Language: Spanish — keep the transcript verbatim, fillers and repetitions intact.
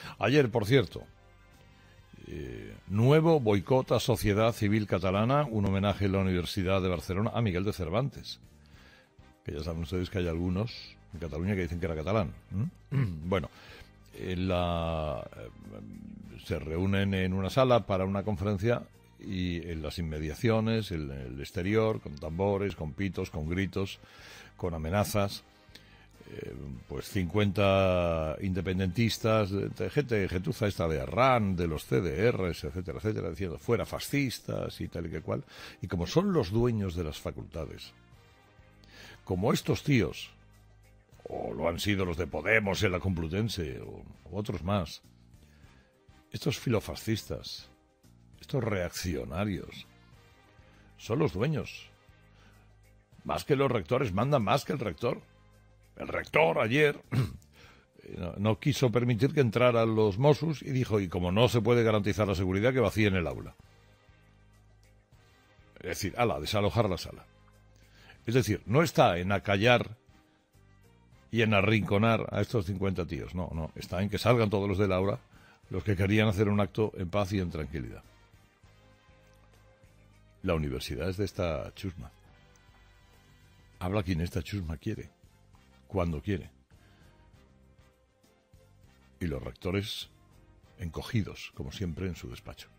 Ayer, por cierto, eh, nuevo boicot a Sociedad Civil Catalana, un homenaje en la Universidad de Barcelona a Miguel de Cervantes. Que ya saben ustedes que hay algunos en Cataluña que dicen que era catalán. ¿Mm? Bueno, en la, eh, se reúnen en una sala para una conferencia y en las inmediaciones, en el exterior, con tambores, con pitos, con gritos, con amenazas, eh, pues cincuenta independentistas, de gente gentuza esta de Arran, de los C D Rs, etcétera, etcétera, diciendo fuera fascistas y tal y que cual. Y como son los dueños de las facultades, como estos tíos, o lo han sido los de Podemos en la Complutense, o, o otros más, estos filofascistas, estos reaccionarios, son los dueños. Más que los rectores, mandan más que el rector. El rector ayer no, no quiso permitir que entraran los Mossos y dijo, y como no se puede garantizar la seguridad, que vacíen el aula. Es decir, ala, desalojar la sala. Es decir, no está en acallar y en arrinconar a estos cincuenta tíos. No, no, está en que salgan todos los del aula, los que querían hacer un acto en paz y en tranquilidad. La universidad es de esta chusma. Habla quien esta chusma quiere, cuando quiere. Y los rectores encogidos, como siempre, en su despacho.